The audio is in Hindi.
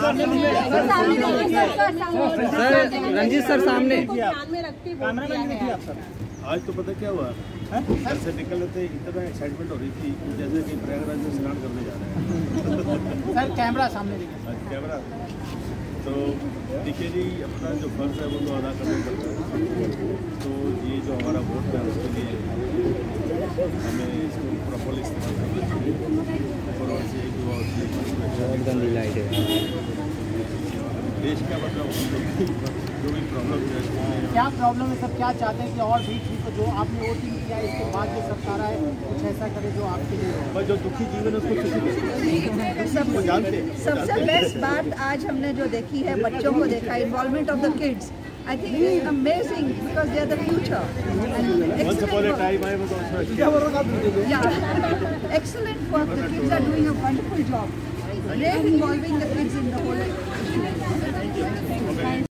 रंजीत सर सामने। आज तो पता क्या हुआ, घर से निकल लेते इतना एक्साइटमेंट हो रही थी जैसे कि प्रयागराज में स्नान करने जा रहे हैं। सर कैमरा सामने देखिए। कैमरा तो देखिए जी, अपना जो फर्ज है वो तो अदा करना पड़ता है। तो ये जो हमारा वोट है उसके लिए हमें इसको प्रॉपरली इस्तेमाल करना चाहिए और ऐसे गंदी लाइट है देश का मतलब जो भी प्रॉब्लम है। क्या प्रॉब्लम है सर, क्या चाहते हैं कि और भी तो जो आपने वोटिंग किया इसके बाद जो सरकार है कुछ ऐसा करे जो आपके लिए हो? जो दुखी जीवन है उसको सुखी सबसे बेस्ट बात आज हमने जो देखी है, बच्चों को देखा, involvement of the kids, I think it's amazing because they are the future. Once upon a time I was also a kid. Yeah, excellent work. The kids are doing a wonderful job. Great involving the kids in the whole